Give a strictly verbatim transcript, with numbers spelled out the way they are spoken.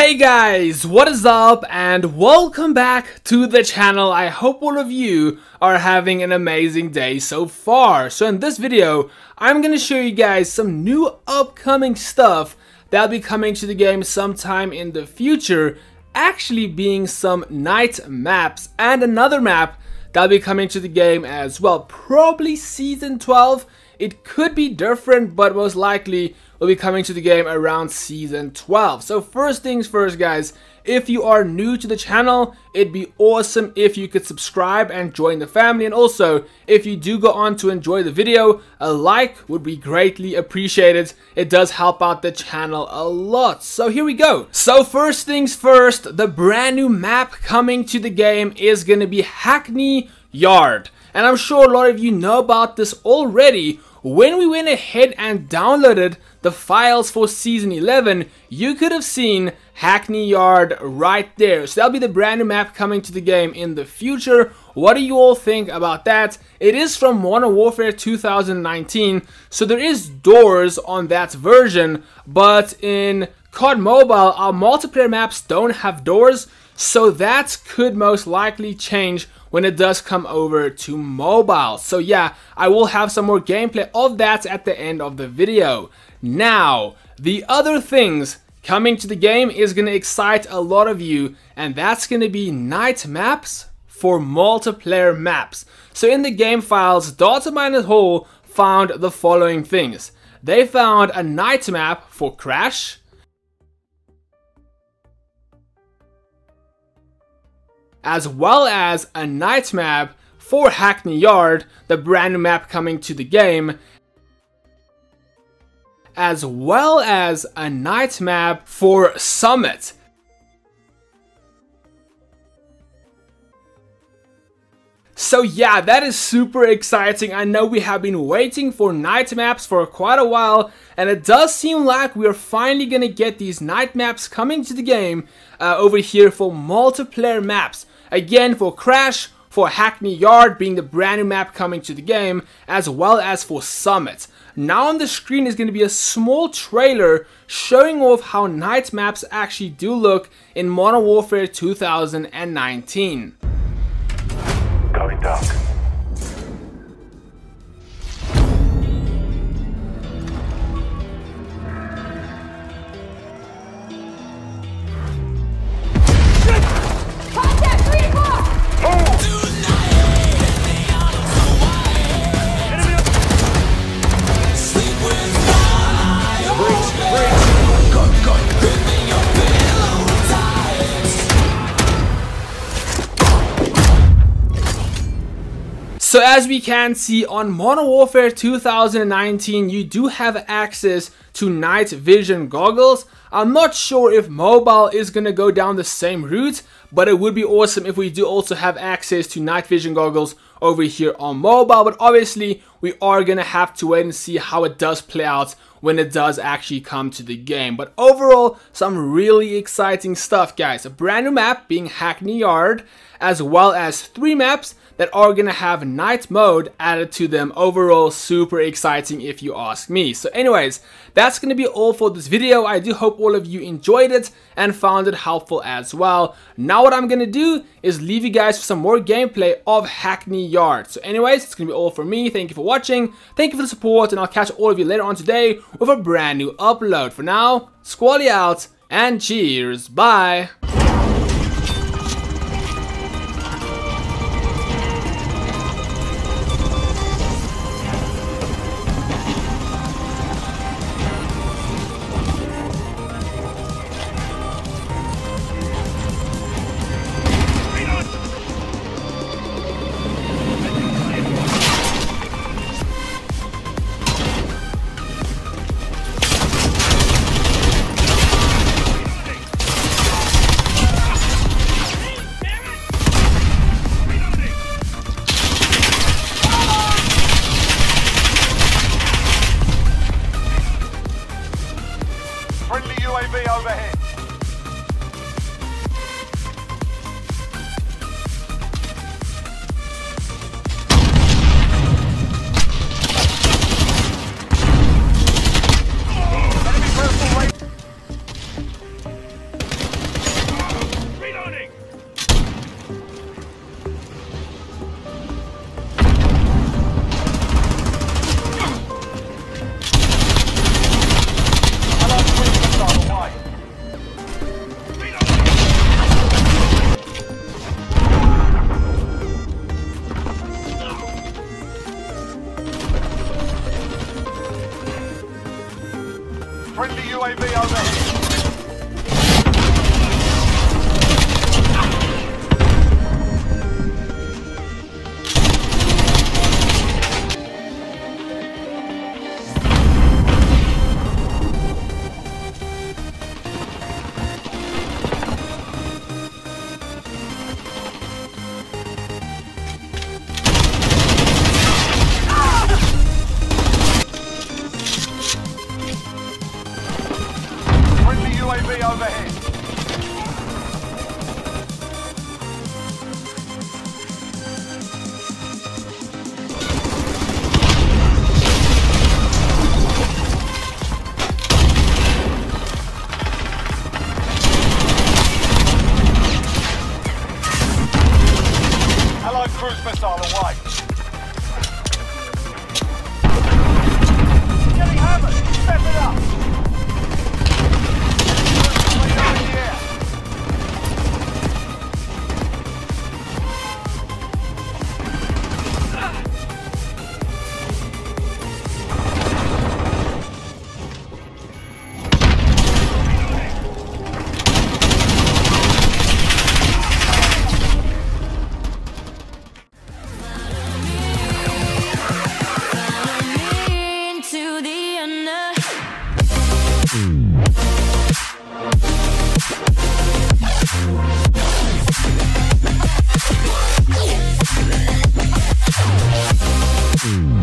Hey guys, what is up and welcome back to the channel. I hope all of you are having an amazing day so far. So in this video, I'm going to show you guys some new upcoming stuff that'll be coming to the game sometime in the future, actually being some night maps and another map that'll be coming to the game as well. Probably season twelve. It could be different, but most likely will be coming to the game around season twelve. So first things first, guys, if you are new to the channel, it'd be awesome if you could subscribe and join the family. And also, if you do go on to enjoy the video, a like would be greatly appreciated. It does help out the channel a lot. So here we go. So first things first, the brand new map coming to the game is going to be Hackney Yard. And I'm sure a lot of you know about this already. When we went ahead and downloaded the files for season eleven, you could have seen Hackney Yard right there. So that'll be the brand new map coming to the game in the future. What do you all think about that? It is from Modern Warfare two thousand nineteen, so there is doors on that version, but in C O D Mobile, our multiplayer maps don't have doors, so that could most likely change when it does come over to mobile. So yeah, I will have some more gameplay of that at the end of the video. Now, the other things coming to the game is going to excite a lot of you, and that's going to be night maps for multiplayer maps. So in the game files, Data Miners Hall found the following things. They found a night map for Crash, as well as a night map for Hackney Yard, the brand new map coming to the game, as well as a night map for Summit. So yeah, that is super exciting. I know we have been waiting for night maps for quite a while, and it does seem like we are finally gonna get these night maps coming to the game uh, over here for multiplayer maps. Again, for Crash, for Hackney Yard being the brand new map coming to the game, as well as for Summit. Now on the screen is going to be a small trailer showing off how night maps actually do look in Modern Warfare two thousand nineteen. Going dark. So as we can see on Modern Warfare two thousand nineteen, you do have access to night vision goggles. I'm not sure if mobile is going to go down the same route, but it would be awesome if we do also have access to night vision goggles over here on mobile. But obviously we are going to have to wait and see how it does play out when it does actually come to the game. But overall, some really exciting stuff, guys. A brand new map being Hackney Yard, as well as three maps that are going to have night mode added to them. Overall, super exciting if you ask me. So anyways, that's going to be all for this video. I do hope all of you enjoyed it and found it helpful as well. Now what I'm going to do is leave you guys with some more gameplay of Hackney Yard. So anyways, it's going to be all for me. Thank you for watching. Thank you for the support, and I'll catch all of you later on today with a brand new upload. For now, Squally out and cheers. Bye. A V overhead. U A V overhead. Allied cruise missile away. Getting hammered. Step it up. Mm.